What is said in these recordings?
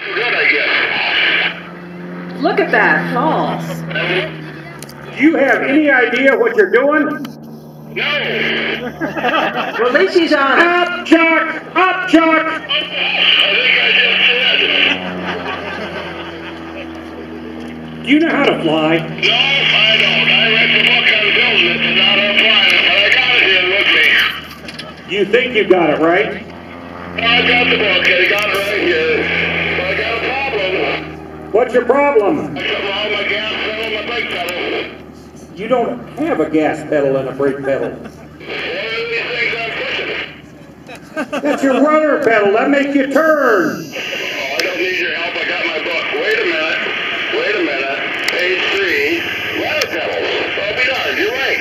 Good, I guess. Look at that, false. Do you have any idea what you're doing? No. Well, at least he's on it. Up, Chuck! Up, Chuck! I think I just Do you know how to fly? did. No, I don't. I read the book on building it, but not on flying it, but I got it here with me. You think you got it right? I got the book, and I got it right here. But I got a problem. What's your problem? I got all my gas pedal and my brake pedal. You don't have a gas pedal and a brake pedal. What are these things I'm pushing? That's your rudder pedal. That makes you turn. Oh, I don't need your help. I got my book. Wait a minute. Wait a minute. Page 3. Rudder pedals. I'll be darned. You're right.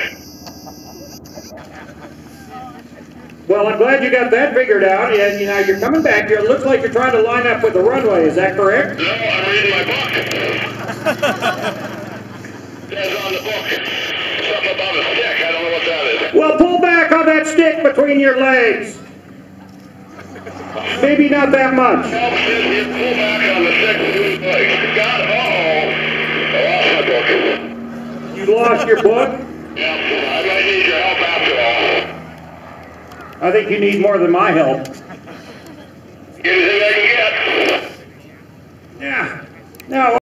Well, I'm glad you got that figured out. And you know, you're coming back here. It looks like you're trying to line up with the runway. Is that correct? No, I'm reading my book. Says on the book. Something about a stick. I don't know what that is. Well, pull back on that stick between your legs. Maybe not that much. Help says you pull back on the stick between your legs. Got it. Uh-oh. I lost my book. You lost your book? Yeah, I might need your help after all. I think you need more than my help. Anything I can get. Yeah. Now.